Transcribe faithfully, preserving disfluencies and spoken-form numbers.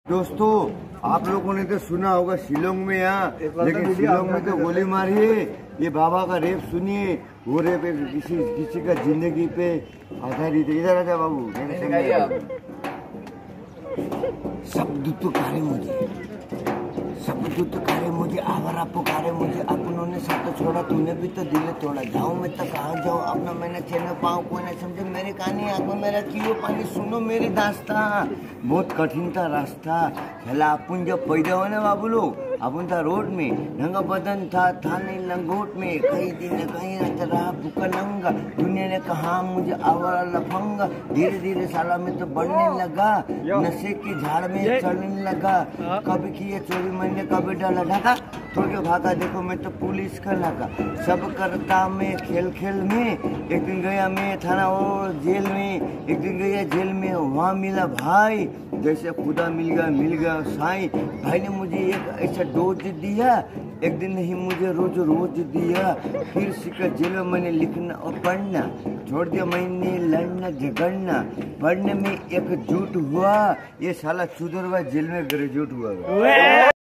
दोस्तों, आप लोगों ने तो सुना होगा शिलोंग में यहाँ, लेकिन शिलोंग में तो गोली मारी है। ये बाबा का रेप सुनिए, वो रेप किसी किसी का जिंदगी पे आधारित है। इधर आजा बाबू, सब दुत्तुकारे मुझे, सब दुत्तुकारे मुझे, आवारा पुकारे मुझे, अपनों ने साथ छोड़ा, तूने भी तो दिल तोड़ा। जाऊं मैं तो कहाँ जाऊं, अपना मैंने चैन पाऊं, कोई ना समझे मेरी कहानी, आंख में मेरा क्यों पानी, सुनो मेरी दास्तां। बहुत कठिन था रास्ता, खेला अपन जब पैदा हुए ना बाबू लोग, अपन था रोड में, नंगा बदन था था नहीं लंगोट में, कहीं दिन कहीं रहता रहा भूखा नंगा, दुनिया ने कहा मुझे आवारा लफंगा। धीरे धीरे साला में तो बढ़ने लगा, नशे की झाड़ में चढ़ने लगा, कभी किए चोरी मैंने कभी डाला ढाका, थोड़े भागा देखो मैं तो पुलिस का लगा, सब करता मैं खेल खेल में। एक दिन गया मैं थाना और जेल में, एक दिन गया जेल में, वहाँ मिला भाई, जैसे खुदा मिल गया मिल गया साईं। भाई ने मुझे एक ऐसा डोज दिया, एक दिन नहीं मुझे रोज रोज दिया, फिर सीखा जेल में मैंने लिखना और पढ़ना, छोड़ दिया मैंने लड़ना झगड़ना, पढ़ने में एक झूठ हुआ, ये साला चुदरवा जेल में ग्रेजुएट हुआ।